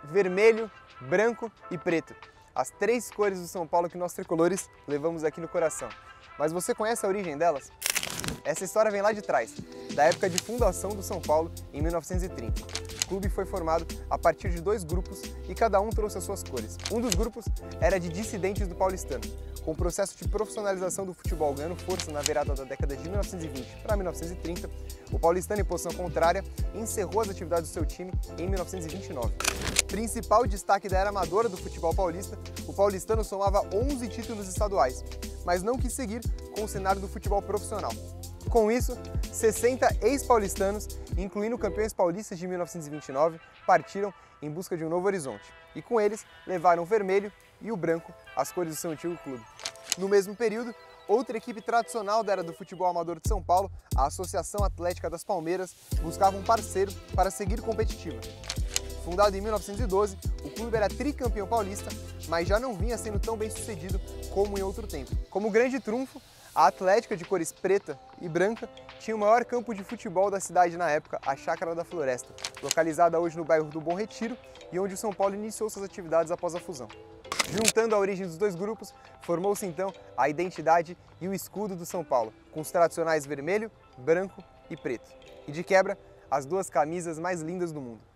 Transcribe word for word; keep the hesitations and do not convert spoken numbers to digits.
vermelho, branco e preto. As três cores do São Paulo que nós tricolores levamos aqui no coração. Mas você conhece a origem delas? Essa história vem lá de trás, da época de fundação do São Paulo, em mil novecentos e trinta. O clube foi formado a partir de dois grupos e cada um trouxe as suas cores. Um dos grupos era de dissidentes do paulistano. Com o processo de profissionalização do futebol ganhando força na virada da década de mil novecentos e vinte para mil novecentos e trinta, o paulistano, em posição contrária, encerrou as atividades do seu time em mil novecentos e vinte e nove. Principal destaque da era amadora do futebol paulista, o paulistano somava onze títulos estaduais, mas não quis seguir com o cenário do futebol profissional. Com isso, sessenta ex-paulistanos, incluindo campeões paulistas de mil novecentos e vinte e nove, partiram em busca de um novo horizonte. E com eles, levaram o vermelho e o branco, as cores do seu antigo clube. No mesmo período, outra equipe tradicional da era do futebol amador de São Paulo, a Associação Atlética das Palmeiras, buscava um parceiro para seguir competitiva. Fundado em mil novecentos e doze, o clube era tricampeão paulista, mas já não vinha sendo tão bem sucedido como em outro tempo. Como grande trunfo, a Atlética, de cores preta e branca, tinha o maior campo de futebol da cidade na época, a Chácara da Floresta, localizada hoje no bairro do Bom Retiro e onde o São Paulo iniciou suas atividades após a fusão. Juntando a origem dos dois grupos, formou-se então a identidade e o escudo do São Paulo, com os tradicionais vermelho, branco e preto. E de quebra, as duas camisas mais lindas do mundo.